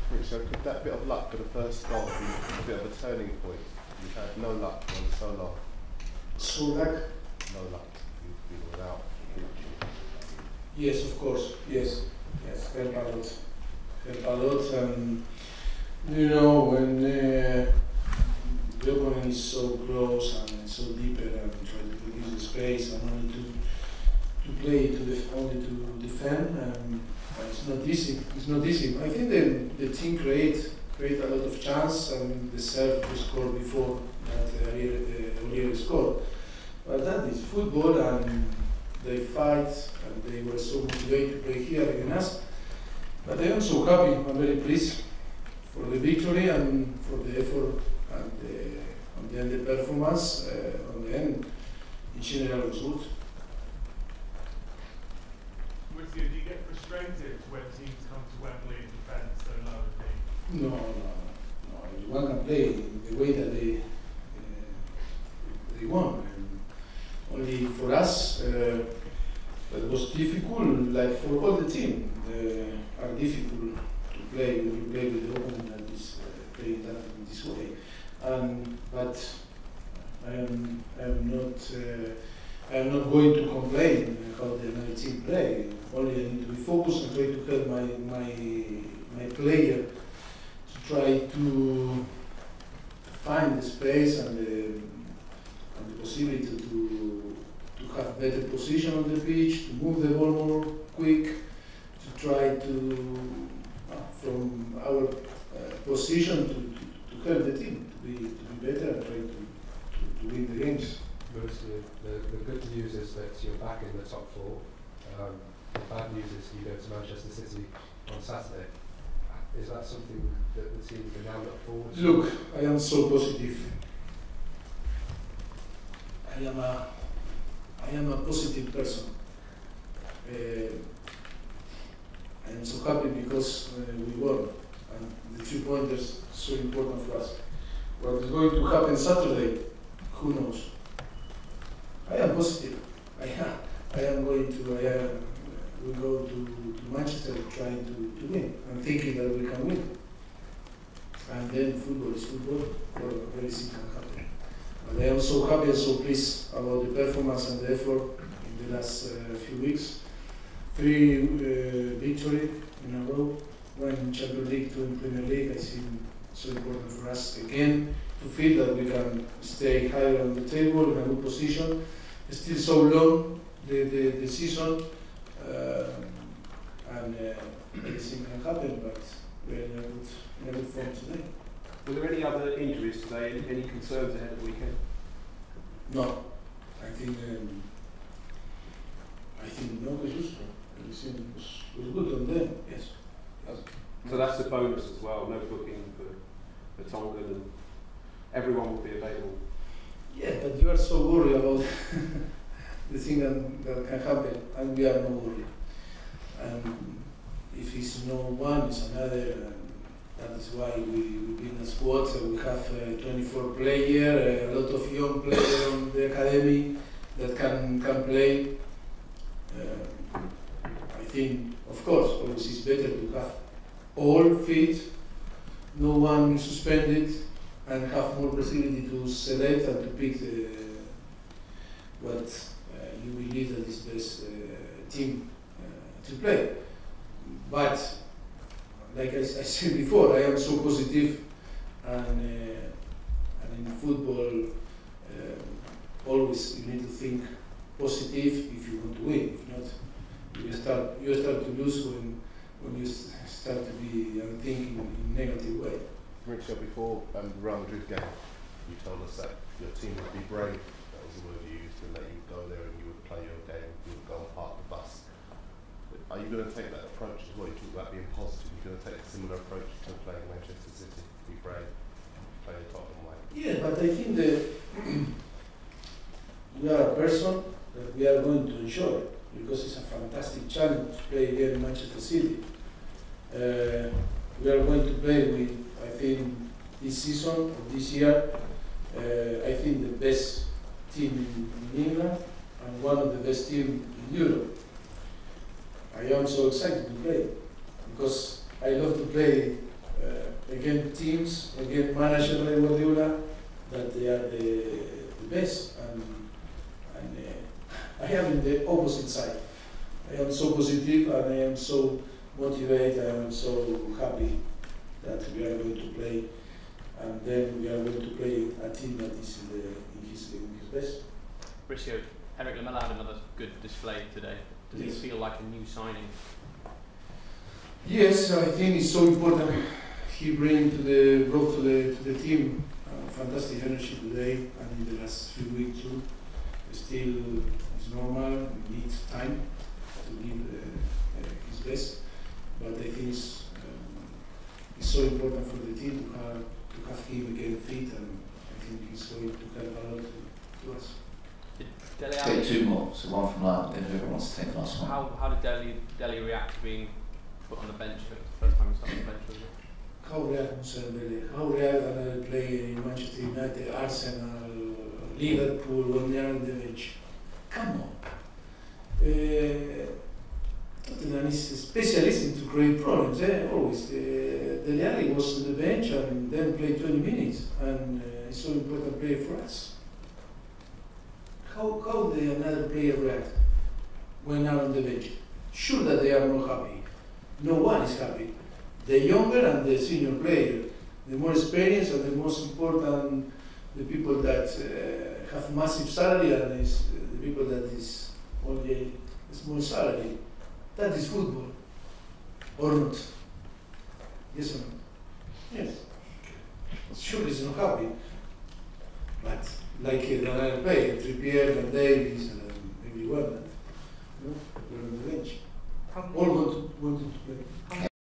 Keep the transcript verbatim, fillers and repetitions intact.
So could that bit of luck for the first goal be a bit of a turning point? You've had no luck for so long. So luck? No luck. You've been without reaching. Yes, of course. Yes. Yes, help a lot. Help a lot. And you know, when uh, the opponent is so close and so deeper and try to produce the space and only to to play to def only to defend, um, it's not easy. It's not easy. I think the the team create create a lot of chance and deserve to score before that uh, Oriere scored. But that is football, and they fight, and they were so motivated to play here against us. But I am so happy. I'm very pleased for the victory and for the effort and the, on the end the performance. Uh, on the end, in general, was good. Do you get frustrated when teams come to Wembley and defend so low? No, no, no. Everyone can play the way that they uh, they want. And only for us, uh, it was difficult. Like for all the team, uh, are difficult to play when you play with the opponent that is uh, playing that in this way. Um, but I am I am not. Uh, I am not going to complain how the my team play. Only I need to be focused and try to help my my my player to try to find the space and the, and the possibility to to have better position on the pitch, to move the ball more quick, to try to uh, from our uh, position to, to, to help the team to be to be better and try to, to, to win the games. Mostly, the, the good news is that you're back in the top four. Um, the bad news is you go to Manchester City on Saturday. Is that something that the team can now look forward to? Look, I am so positive. I am a, I am a positive person. Uh, I am so happy because uh, we won, and the three pointers are so important for us. What is going to happen Saturday? Who knows? I am positive. I am, I am going to, I am, we go to, to Manchester trying to, to win. I'm thinking that we can win. And then football is football, or very thing can happen. But I am so happy and so pleased about the performance and the effort in the last uh, few weeks. Three uh, victories in a row, one in Champions League, two in Premier League. I think so important for us again to feel that we can stay higher on the table in a good position. It's still so long, the, the, the season, uh, and uh, anything can happen, but we're in a good, in a good form today. Were there any other injuries today, any, any concerns ahead of the weekend? No, I think um, I think no, Jesus, everything was, was good on them, yes. So that's the bonus as well, no booking for, for Tongan, and everyone will be available. Yeah, but you are so worried about the thing that, that can happen, and we are not worried. And if it's no one, it's another, and that is why we, we build a squad. So we have uh, twenty-four players, uh, a lot of young players on the academy that can, can play. Uh, I think, of course, always it's better to have all fit, no one suspended, and have more possibility to select and to pick the, what uh, you believe that is best uh, team uh, to play. But like I, I said before, I am so positive, and, uh, and in football, uh, always you need to think positive if you want to win. If not, you start you start to lose when when you start to be and thinking in a negative way. Mauricio, before um, the Real Madrid game, you told us that your team would be brave. That was the word you used, and that you would go there and you would play your game, you would go and park the bus. But are you going to take that approach as well? You talk about being positive. You're going to take a similar approach to playing Manchester City, be brave, play the Tottenham way. Yeah, but I think that we are a person that we are going to enjoy, because it's a fantastic challenge to play here in Manchester City. Uh, we are going to play with, I think, this season or this year, uh, I think the best team in, in England and one of the best teams in Europe. I am so excited to play because I love to play uh, against teams, against manager like Guardiola, that they are the, the best. And, and uh, I am in the opposite side. I am so positive and I am so motivated. I am so happy that we are going to play, and then we are going to play a team that is in, the, in, his, in his best. Mauricio, Eric Lamela had another good display today. Does Yes. he feel like a new signing? Yes, I think it's so important. He bring to the brought to the to the team uh, fantastic energy today and in the last few weeks too. Still, it's normal. Needs time to give uh, uh, his best, but I think it's, um, it's so important for the team to have to have him again fit, and I think he's going to help a lot to, to us. Dele Take Alli, two more, so one from now, then whoever wants to take the last one. how, how did Dele, Dele react to being put on the bench? It was the first time he started on the bench, wasn't it? How react Musambele? How react another player in Manchester United, Arsenal, Liverpool when they are on the bench? Come on. Uh, Tottenham is a specialist in to create problems, eh? Always. Uh, Dele Alli was on the bench and then played twenty minutes, and uh, it's so important player for us. How how the another player react when are on the bench? Sure that they are not happy. No one is happy. The younger and the senior player, the more experienced and the most important, the people that uh, have massive salary and is, uh, the people that is only a small salary. That is football, or not? Yes or no? Yes. Sure, he's not happy, but like uh, the other player, Trippier and Davies and everyone that, you know, were on the bench. All want to, wanted to play. How